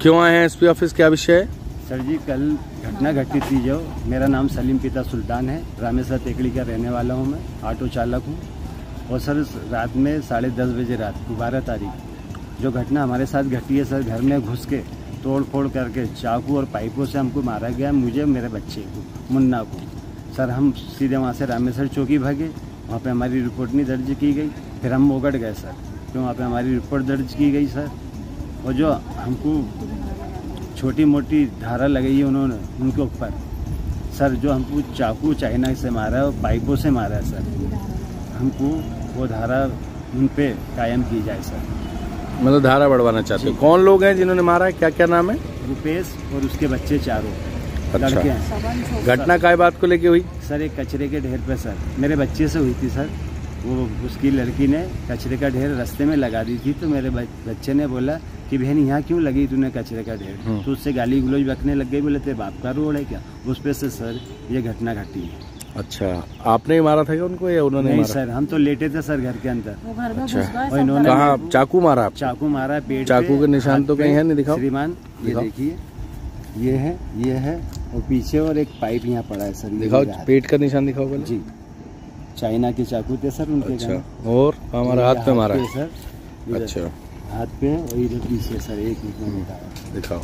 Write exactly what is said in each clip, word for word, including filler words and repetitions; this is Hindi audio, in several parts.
क्यों आए हैं एसपी ऑफिस, क्या विषय है? सर जी, कल घटना घटी थी जो, मेरा नाम सलीम पिता सुल्तान है, रामेश्वर तेकड़ी का रहने वाला हूँ, मैं ऑटो चालक हूँ। और सर रात में साढ़े दस बजे रात को बारह तारीख जो घटना हमारे साथ घटी है सर, घर में घुस के तोड़ फोड़ करके चाकू और पाइपों से हमको मारा गया, मुझे मेरे बच्चे को, मुन्ना को। सर हम सीधे वहाँ से रामेश्वर चौकी भागे, वहाँ पे हमारी रिपोर्ट नहीं दर्ज की गई। फिर हम मोगढ़ गए सर, तो वहाँ पे हमारी रिपोर्ट दर्ज की गई सर। और जो हमको छोटी मोटी धारा लगाई है उन्होंने उनके ऊपर सर, जो हमको चाकू चाइना से मारा है और पाइपों से मारा है सर, हमको वो धारा उन पे कायम की जाए सर। मतलब धारा बढ़वाना चाहते हो? कौन लोग हैं जिन्होंने मारा है, क्या क्या नाम है? रुपेश और उसके बच्चे चारों अच्छा। लड़के हैं। घटना काय बात को लेके हुई? सर एक कचरे के ढेर पे सर, मेरे बच्चे से हुई थी सर। वो उसकी लड़की ने कचरे का ढेर रास्ते में लगा दी थी, तो मेरे बच्चे ने बोला कि बहन यहाँ क्यों लगी तूने कचरे का ढेर, तो उससे गाली गलौज बकने लग गई। बोले तेरे बाप का रोड है क्या? उस पे से सर ये घटना घटी है। अच्छा, आपने ही मारा था क्या उनको या उन्होंने? नहीं मारा? सर, हम तो लेटे थे सर घर के अंदर। वो घर में अच्छा। घुस गए, और इन्होंने कहाँ चाकू मारा? चाकू मारा पेट। चाकू के निशान तो कहीं है नहीं, दिखाओ श्रीमान। ये देखिए, ये है, ये है, और पीछे और एक पाइप यहाँ पड़ा है सर। दिखाओ पेट का निशान, दिखाओ पहले। जी, चाइना के चाकू थे सर उनके। अच्छा, और हमारे हाथ पे मारा है सर? अच्छा, हाथ पे और इधर पीछे सर, एक मिनट दिखाओ।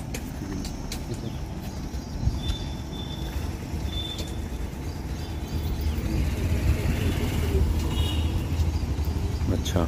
अच्छा,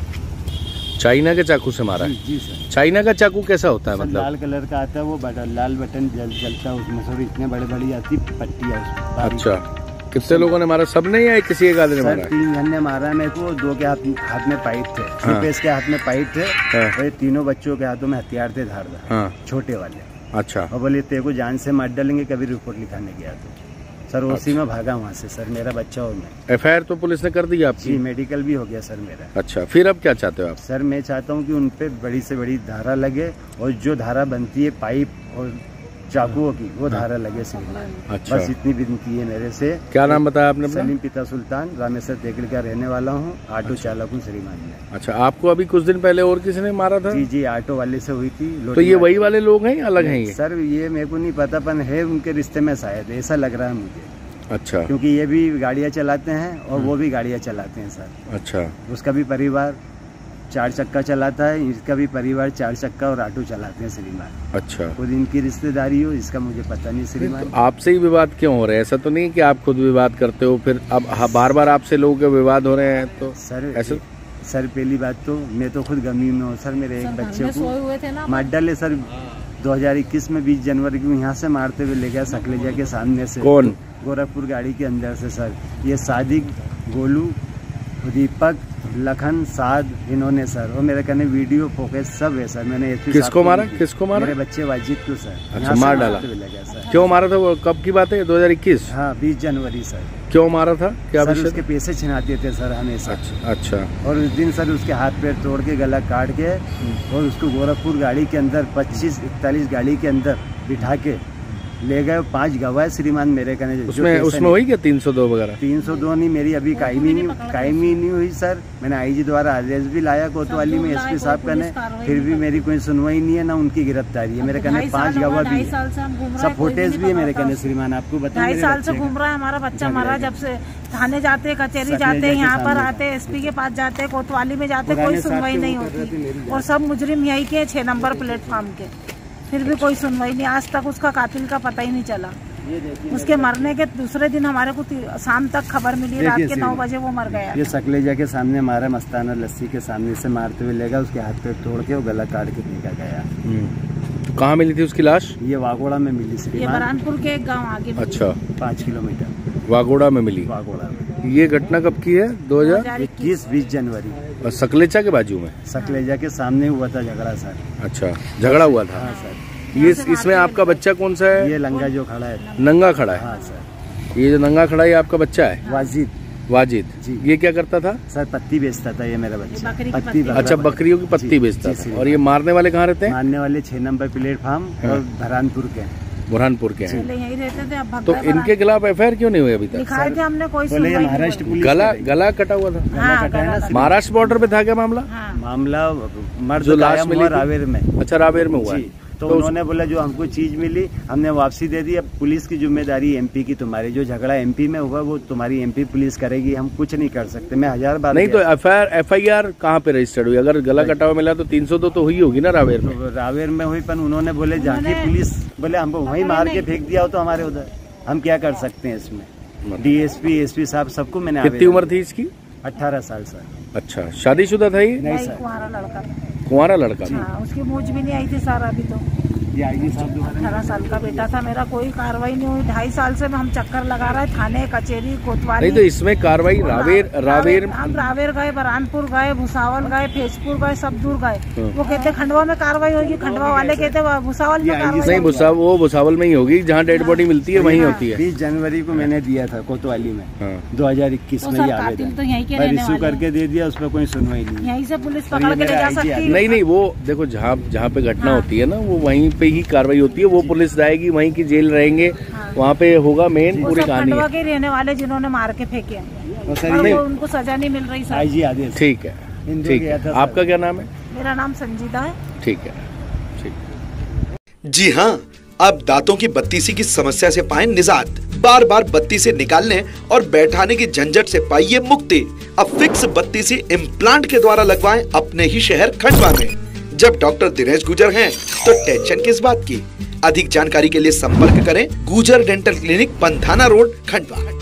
चाइना के चाकू से मारा है? जी सर। चाइना का चाकू कैसा होता है? सर, मतलब लाल कलर का आता है, वो बटन, लाल बटन जल, जलता है उसमें सर, इतने बड़े बड़ी आती पट्टियाँ उसमें। अच्छा, कितने लोगों ने मारा? सबने या किसी एक आदमी ने मारा? तीन जन ने मारा मेरे को, दो के हाथ हाथ में पाइप थे, रुपेश के हाथ में पाइप थे, हाँ। और तीनों बच्चों के हाथों में हथियार थे धारदार, हाँ। छोटे वाले। अच्छा। और बोले तेरे को जान से मार डालेंगे कभी रिपोर्ट लिखाने गया तो। सर उसी में भागा वहाँ से सर, मेरा बच्चा और मैं। एफ आई आर तो पुलिस ने कर दी आपकी? जी, मेडिकल भी हो गया सर मेरा। अच्छा, फिर अब क्या चाहते हो आप? सर मैं चाहता हूँ कि उन पे बड़ी से बड़ी धारा लगे, और जो धारा बनती है पाइप और चाकुओं की, वो धारा लगे श्रीमान। अच्छा, बस इतनी विनती है मेरे से। क्या नाम बताया आपने? सलीम पिता सुल्तान, रामेश्वर तेकड़ी का रहने वाला हूँ, ऑटो चालक हूँ श्रीमान में। अच्छा, आपको अभी कुछ दिन पहले और किसी ने मारा था? जी जी, ऑटो वाले से हुई थी। तो ये वही वाले लोग हैं या अलग हैं ये? सर ये मेरे को नहीं पता, पर है उनके रिश्ते में शायद, ऐसा लग रहा है मुझे। अच्छा, क्योंकि ये भी गाड़ियाँ चलाते हैं और वो भी गाड़ियाँ चलाते हैं सर। अच्छा, उसका भी परिवार चार चक्का चलाता है, इसका भी परिवार चार चक्का और ऑटो चलाते हैं श्रीमान। अच्छा, खुद इनकी रिश्तेदारी हो इसका मुझे पता नहीं श्रीमान। तो आपसे ही विवाद क्यों हो रहे हैं? ऐसा तो नहीं कि आप खुद विवाद करते हो, फिर अब बार बार आपसे लोगों के विवाद हो रहे हैं तो सर ऐसा? सर पहली बात तो मैं तो खुद गमी में हूँ सर, मेरे एक बच्चे को मार डाले सर दो हजार इक्कीस में बीस जनवरी को यहाँ से मारते हुए ले गया सकलेजा के सामने से। कौन? गोरखपुर गाड़ी के अंदर से सर। ये सादिक, गोलू, दीपक, लखन, साद, इन्होंने सर। और मेरे कहने वीडियो फोकस सब है सर। मैंने किसको मारा? किसको मारा? मेरे बच्चे वाजिद को सर। अच्छा, मार डाला? सर क्यों मारा था? वो कब की बात है? दो हजार इक्कीस? हाँ, बीस जनवरी सर। क्यों मारा था? क्या सर उसके पैसे छिनाते थे सर हमेशा। अच्छा। और उस दिन सर उसके हाथ पैर तोड़ के गला काट के और उसको गोरखपुर गाड़ी के अंदर पच्चीस इकतालीस गाड़ी के अंदर बिठा के ले गए। पांच गवाह श्रीमान मेरे कहने। उसमें उसमें हुई क्या तीन सौ दो वगैरह? तीन सौ दो नहीं, मेरी अभी कायमी नहीं कायमी नहीं हुई सर। मैंने आईजी द्वारा आदेश भी लाया कोतवाली में एसपी साहब कहने, फिर भी मेरी कोई सुनवाई नहीं है, ना उनकी गिरफ्तारी है। मेरे कहने पांच गवाह भी सब फुटेज भी है मेरे कहने श्रीमान। आपको बताइए, ढाई साल से घूम रहा है हमारा बच्चा, मरा जब से। थाने जाते, कचहरी जाते, यहाँ पर आते, एसपी के पास जाते, कोतवाली में जाते, कोई सुनवाई नहीं होती। और सब मुजरिम यही के छह नंबर प्लेटफॉर्म के, फिर भी कोई सुनवाई नहीं। आज तक उसका कातिल का पता ही नहीं चला। उसके मरने के दूसरे दिन हमारे को शाम तक खबर मिली, रात के नौ बजे वो मर गया। ये सकलेजा के सामने मारा, मस्ताना लस्सी के सामने से मारते हुए लेगा, उसके हाथ पे तोड़ के वो गला काट के फेंका गया। तो कहाँ मिली थी उसकी लाश? ये वागोड़ा में मिली ये बरानपुर के एक गाँव आगे। अच्छा, पाँच किलोमीटर वागोड़ा में मिली। वागोड़ा में। ये घटना कब की है? दो हजार इक्कीस बीस जनवरी। और सकलेचा के बाजू में? सकलेजा के सामने हुआ था झगड़ा सर। अच्छा, झगड़ा हुआ था? हाँ सर। ये इसमें आपका बच्चा कौन सा है? ये लंगा जो खड़ा है, नंगा खड़ा है। हाँ सर। ये जो नंगा खड़ा है आपका बच्चा है? वाजिद। वाजिद जी। ये क्या करता था? सर पत्ती बेचता था ये मेरा बच्चा। पत्ती। अच्छा, बकरियों की पत्ती बेचता था। और ये मारने वाले कहाँ रहते हैं? मारने वाले छह नंबर प्लेटफॉर्म और भरानपुर के बुरहानपुर के हैं। यही रहते थे। अब तो इनके खिलाफ एफ आई आर क्यों नहीं हुई अभी तक? लिखाए थे हमने, कोई महाराष्ट्र पुलिस। गला गला कटा हुआ था? हाँ, महाराष्ट्र बॉर्डर पे था क्या मामला? हाँ। मामला मर्द जो लाश मिली रावेर में। अच्छा, रावेर में हुआ है। तो उन्होंने बोला जो हमको चीज मिली हमने वापसी दे दी, अब पुलिस की जिम्मेदारी एमपी की, तुम्हारी जो झगड़ा एमपी में हुआ वो तुम्हारी एमपी पुलिस करेगी, हम कुछ नहीं कर सकते। मैं हजार बार नहीं तो F I R F I R कहाँ पे रजिस्टर्ड हुई? अगर गला कटा हुआ मिला तो तीन सौ दो तो हुई होगी ना रावेर में? तो रावेर में हुई, पर उन्होंने बोले जहाँ की पुलिस बोले हमको वहीं मार के फेंक दिया हो तो हमारे उधर हम क्या कर सकते हैं इसमें। डीएसपी एसपी साहब सबको मैंने। कितनी उम्र थी इसकी? अठारह साल सर। अच्छा, शादीशुदा था ये? नहीं सर, कुंवारा लड़का। कुंवारा लड़का था। हाँ, उसकी मूछ भी नहीं आई थी सर अभी तो। ये आईजी साहब अठारह साल का बेटा था मेरा, कोई कार्रवाई नहीं हुई। ढाई साल से हम चक्कर लगा रहे थाने कचेरी कोतवाली। नहीं तो इसमें कार्रवाई रावेर रावेर हम रावेर गए, बरहानपुर गए, भुसावल गए, फेजपुर गए, सब दूर गए। वो कहते खंडवा में कार्रवाई होगी, खंडवा वाले कहते भुसावल में कार्रवाई नहीं। भुसावल वो भुसावल में ही होगी जहाँ डेड बॉडी मिलती है, वहीं होती है। बीस जनवरी को मैंने दिया था कोतवाली में दो हजार इक्कीस में ये आवेदन, तो यहीं के इश्यू करके दे दिया, उस पर कोई सुनवाई नहीं। यहीं से पुलिस पकड़ के ले जा सकती है। नहीं नहीं, वो देखो जहाँ जहाँ पे घटना होती है ना वो वहीं पे ही कार्रवाई होती है। वो पुलिस जाएगी, वहीं की जेल रहेंगे, हाँ। वहाँ पे होगा मेन पूरी कहानी। खंडवा के रहने वाले जिन्होंने मार के फेंके हैं, उनको सजा नहीं मिल रही आईजी आदेश। ठीक है, ठीक है। आपका क्या नाम है? मेरा नाम संजीदा है। ठीक है, ठीक। जी हाँ, अब दांतों की बत्तीसी की समस्या से पाएं निजात। बार बार बत्ती से निकालने और बैठाने की झंझट से पाइए मुक्ति। अब फिक्स बत्तीसी इम्प्लांट के द्वारा लगवाएं अपने ही शहर खंडवा में। जब डॉक्टर दिनेश गुजर हैं, तो टेंशन किस बात की। अधिक जानकारी के लिए संपर्क करें Gujar dental clinic, Panthana road, Khandwa.